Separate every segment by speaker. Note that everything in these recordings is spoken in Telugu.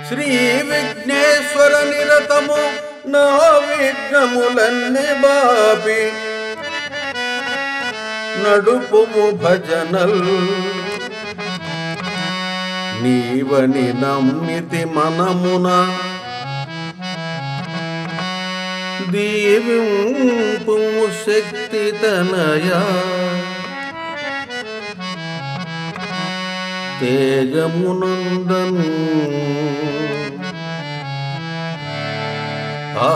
Speaker 1: శ్రీ విఘ్నేశ్వర నిరతము నా విఘ్నములన్నీ బాపి నడుపుము భజనల్ నీవని నమ్మితి మనమున దీవింపుము శక్తి తనయా తేజమునందన్ ఆ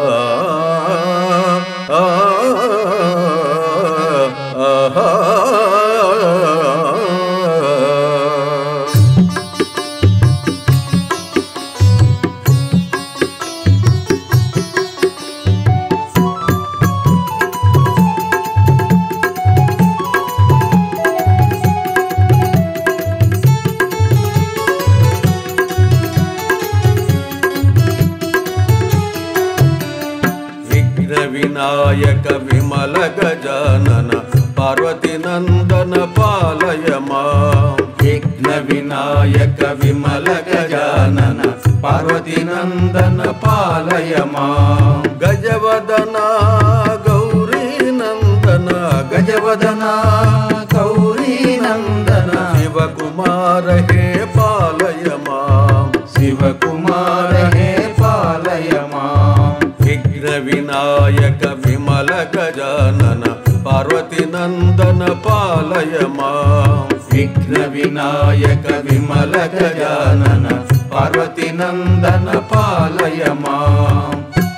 Speaker 1: వినాయక విమల గజానన పార్వతి నందన పాలయ మాం
Speaker 2: విఘ్న వినాయక విమల గజానన పార్వతి నందన పాలయ మాం
Speaker 1: గజవదన గౌరీ నందన
Speaker 2: గజవదన గౌరీ నందన
Speaker 1: శివకుమార హే పాలయ మాం
Speaker 2: శివకుమార హే పాలయ మాం
Speaker 1: విఘ్న వినాయక విమల గజానన పార్వతి నందన పాలయ మాం
Speaker 2: విఘ్న వినాయక విమల గజానన పార్వతి నందన పాలయ మాం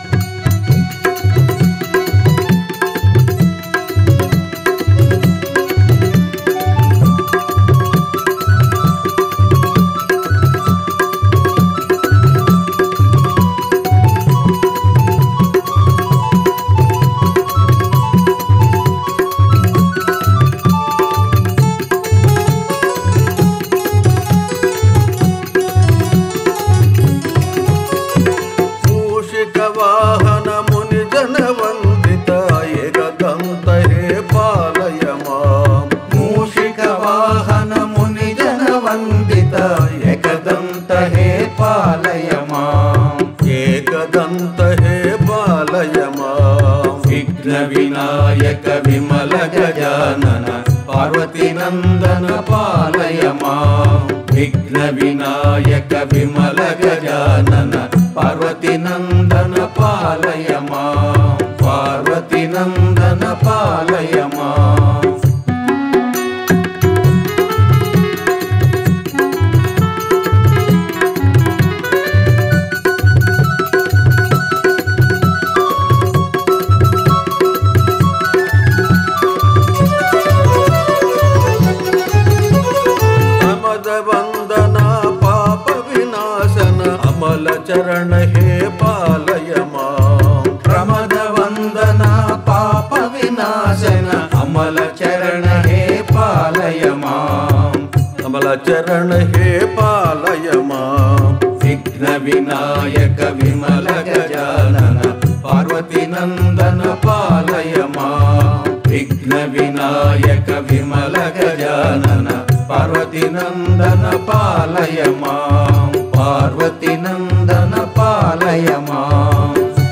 Speaker 1: వాహన ముని జన వందిత ఏకదంత హే పాలయ మాం
Speaker 2: మూషిక వాహన ముని జన వందిత ఏకదంత హే పాలయ మాం
Speaker 1: ఏకదంత హే పాలయ మాం
Speaker 2: విఘ్న వినాయక విమల గజానన పార్వతి నందన పాలయ మాం విఘ్న వినాయక విమల గజానన పార్వతి నందన పాలయ మాం పార్వతి నందన పాలయ మాం
Speaker 1: వందన పాప వినాశన అమల చరణ హే పాలయ మాం
Speaker 2: ప్రమద వందన పాప వినాశన అమల చరణ హే పాలయ మాం
Speaker 1: అమల చరణ హే పాలయ మాం
Speaker 2: విఘ్న వినాయక విమల గజానన పార్వతి నందన పాలయ మాం విఘ్న వినాయక విమల గజానన పార్వతి నందన పాలయ మాం పార్వతి నందన పాలయ మాం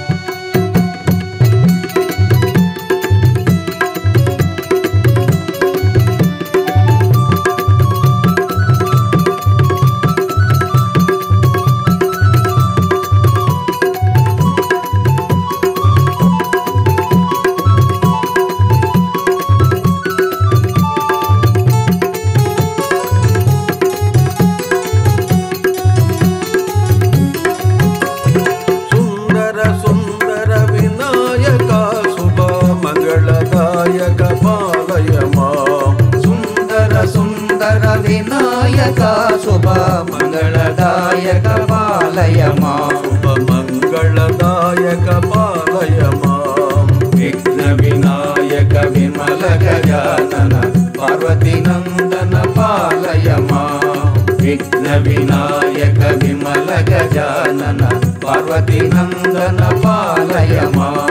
Speaker 2: వినాయక శుభ మంగళదాయక పాలయ మాం
Speaker 1: శుభ మంగళదాయక పాలయ మాం
Speaker 2: విఘ్న వినాయక విమల గజానన పార్వతి నందన పాలయ మాం విఘ్న వినాయక విమల గజానన పార్వతి నందన పాలయ మాం